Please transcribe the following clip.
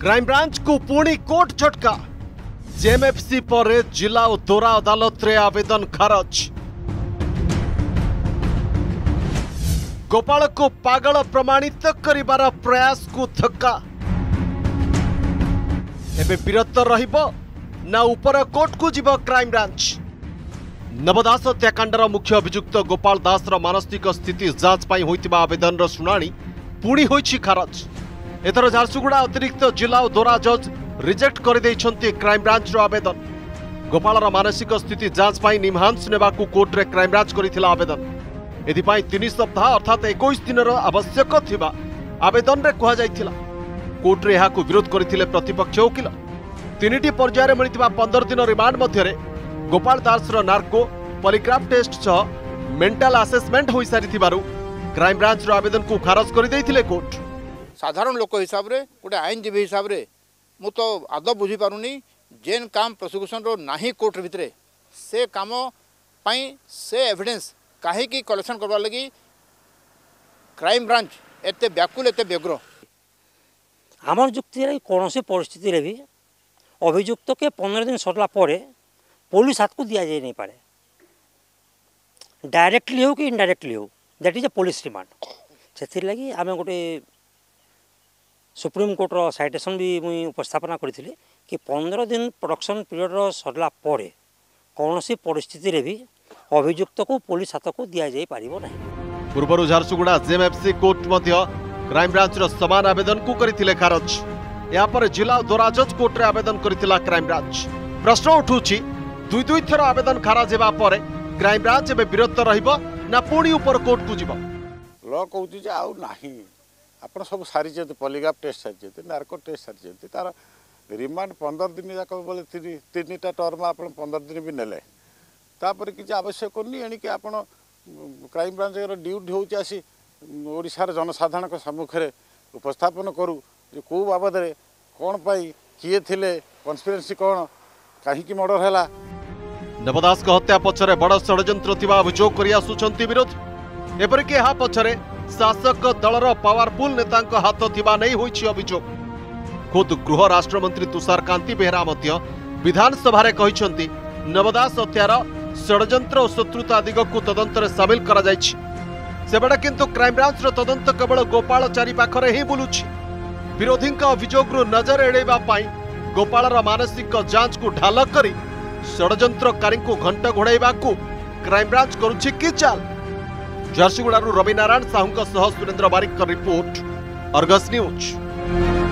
Crime branch को पुणी court झटका। जेएमएफसी पर जिला और दौरा अदालत रे आवेदन खारज। गोपाल को पागल प्रमाणित करिबार प्रयास को धक्का। एबे विरत रहिबो ना ऊपर कोर्ट को जीव क्राइमब्रांच। नवदास हत्याकांडर मुख्य अभियुक्त गोपाल दासर मानसिक स्थिति जांच पाई होइतिबा आवेदन शुणाणी पुणी होइछि खारज। एथर झारसुगुड़ा अतिरिक्त जिला और दौरा जज रिजेक्ट कर देइछन्ति क्राइमब्रांच आवेदन। गोपालर मानसिक स्थिति जांच पाई निम्हांस नेबाकू कोर्ट रे क्राइमब्रांच करिथिला आवेदन। एथिपाई 3 सप्ताह अर्थात 21 दिनर आवश्यक थिबा आवेदन रे कहा जाइथिला। कोर्ट रे एहाकू विरोध करिथिले प्रतिपक्ष वकील। 3टी पर्याय रे मिलिथिबा 15 दिन रिमांड मध्यरे गोपाल दासर नार्को पॉलीग्राफ टेस्ट सह मेंटल असेसमेंट होई सारिथिबारु क्राइमब्रांच आवेदन को खारज कर देइथिले कोर्ट। साधारण लोक हिसाब रे गोटे आईनजीवी हिसाब रे मु तो आदौ बुझी पारुनी जेन काम प्रोसिक्यूशन रो नाही कोर्ट भितरे से काम पाई से एविडेंस काहे की कलेक्शन करबा लगी क्राइम ब्रांच एते व्याकुल एते व्यग्र। आमर जुक्ति रे कोनोसी परिस्थिति रे भी अभियुक्त के 15 दिन सरला परे पुलिस हाथ को दिया जाए नहीं पारे। डायरेक्टली हो कि इनडायरेक्टली हो that is a police remand. से लगी आम गोटे सुप्रीम कोर्ट रो साइटेशन भी मुई उपस्थापना करी कि 15 दिन प्रोडक्शन पीरियड रो सरला परे कौनसी परिस्थिति रे भी अभियुक्त को पुलिस हाथ को दिया जाए पारिबो नहीं। पूर्व झारसुगुड़ा जेएमएफसी कोर्ट मध्य क्राइमब्रांच रो समान आवेदन को करिथिले खारज। या पर जिला दौरा जज कोर्ट रे आवेदन करिथिला क्राइमब्रांच। प्रश्न उठुछि दुई थर आवेदन खारज हेबा परे क्राइमब्रांच एबे विरत रहिबो ना पुणी ऊपर कोर्ट को जीवो। ल कहूँ जे आउ नाही आपण सब सारी जे पॉलीग्राफ टेस्ट सारी जे नार्को टेस्ट सारी जे तार रिमांड 15 दिन जाक बोले 3टा टर्म आपण 15 दिन भी नेले तापर कि आवश्यक नहीं एणी कि आपण क्राइम ब्रांच रो ड्यूटी होउची आसी ओडिसा रे जनसाधारण के सम्मुख रे उपस्थापन करू जे को बाबद रे कोन पाई किए थिले कन्स्पिरेसी कोन काहे की मर्डर हैला। नवदास को हत्या पछरे बड़ षडयंत्र थिबा अभियोग करि आसुचंती विरोध। एपरिक एहा पछरे शासक दलर पावरफुल नेतांक हाथ थिबा नै होइछि अभियोग। खुद गृह राष्ट्रमंत्री तुषार कांति बेहरा मध्य विधानसभा रे कहिसंती नवदास हत्यार षडयंत्र और शत्रुता दिग को तदंत रे शामिल करा जाइछि। सेबडा किंतु क्राइमब्रांच रो तदंत केवल गोपाल चारि पाखरे ही बुलुछि। विरोधींक अभियोग नजर एड़ेबा पाई गोपालर मानसिक जांच को ढाल करी षडयंत्रकारी को घंट घोड़ाइबा को क्राइमब्रांच करुछि कि चाल। Jharsuguda Ravi Narayan Sahu Surendra Barik report, Argus news.